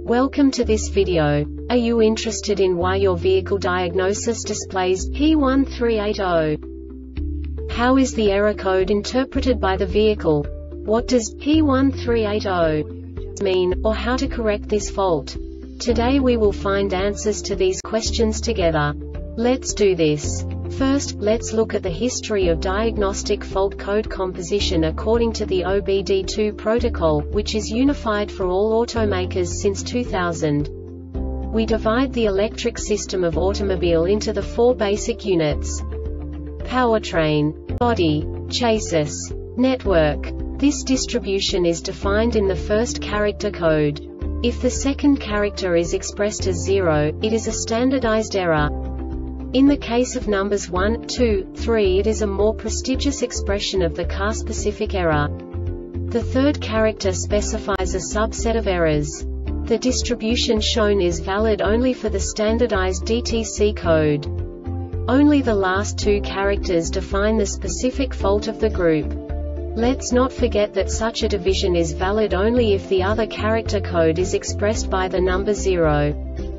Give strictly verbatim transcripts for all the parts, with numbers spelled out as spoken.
Welcome to this video. Are you interested in why your vehicle diagnosis displays P one three eight zero? How is the error code interpreted by the vehicle? What does P one three eight zero mean, or how to correct this fault? Today we will find answers to these questions together. Let's do this. First, let's look at the history of diagnostic fault code composition according to the O B D two protocol, which is unified for all automakers since two thousand. We divide the electric system of automobile into the four basic units: powertrain, body, chassis, network. This distribution is defined in the first character code. If the second character is expressed as zero, it is a standardized error. In the case of numbers one, two, three, it is a more prestigious expression of the car-specific error. The third character specifies a subset of errors. The distribution shown is valid only for the standardized D T C code. Only the last two characters define the specific fault of the group. Let's not forget that such a division is valid only if the other character code is expressed by the number zero.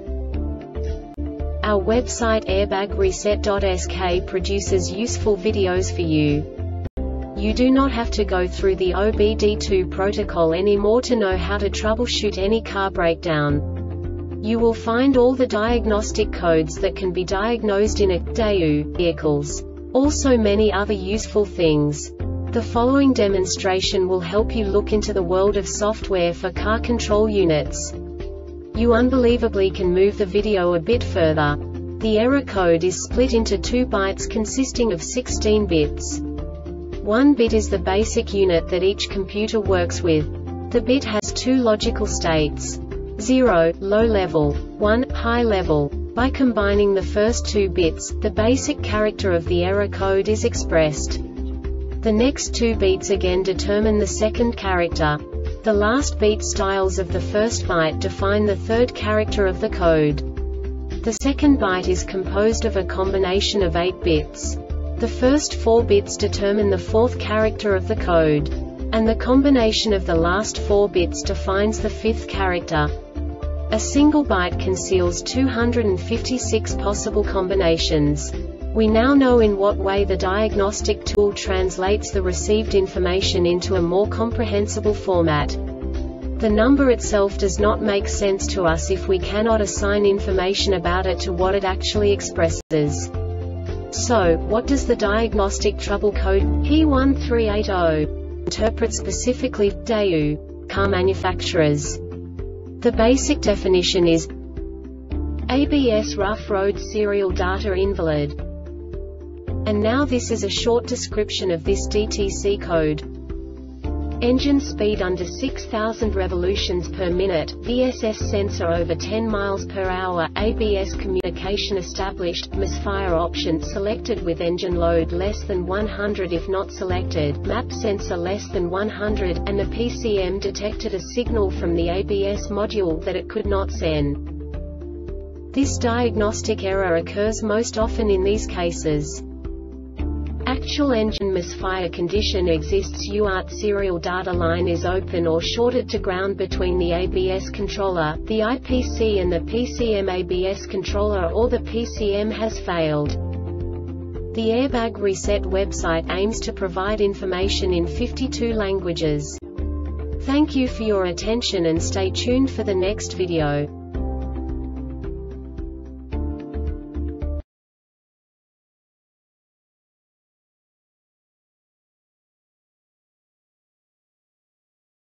Our website airbag reset dot S K produces useful videos for you. You do not have to go through the O B D two protocol anymore to know how to troubleshoot any car breakdown. You will find all the diagnostic codes that can be diagnosed in a D A U vehicles. Also many other useful things. The following demonstration will help you look into the world of software for car control units. You unbelievably can move the video a bit further. The error code is split into two bytes consisting of sixteen bits. One bit is the basic unit that each computer works with. The bit has two logical states: zero, low level, one, high level. By combining the first two bits, the basic character of the error code is expressed. The next two bits again determine the second character. The last beat styles of the first byte define the third character of the code. The second byte is composed of a combination of eight bits. The first four bits determine the fourth character of the code. And the combination of the last four bits defines the fifth character. A single byte conceals two hundred fifty-six possible combinations. We now know in what way the diagnostic tool translates the received information into a more comprehensible format. The number itself does not make sense to us if we cannot assign information about it to what it actually expresses. So, what does the diagnostic trouble code P one three eight zero interpret specifically for D A U car manufacturers? The basic definition is A B S Rough Road Serial Data Invalid. And now this is a short description of this D T C code. Engine speed under six thousand revolutions per minute, V S S sensor over ten miles per hour, A B S communication established, misfire option selected with engine load less than one hundred if not selected, map sensor less than one hundred, and the P C M detected a signal from the A B S module that it could not send. This diagnostic error occurs most often in these cases. Actual engine misfire condition exists. U A R T serial data line is open or shorted to ground between the A B S controller, the I P C and the P C M. A B S controller or the P C M has failed. The Airbag Reset website aims to provide information in fifty-two languages. Thank you for your attention and stay tuned for the next video.